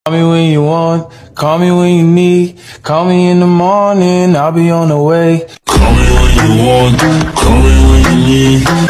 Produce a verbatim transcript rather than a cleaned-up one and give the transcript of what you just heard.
Call me when you want, call me when you need. Call me in the morning, I'll be on the way. Call me when you want, call me when you need.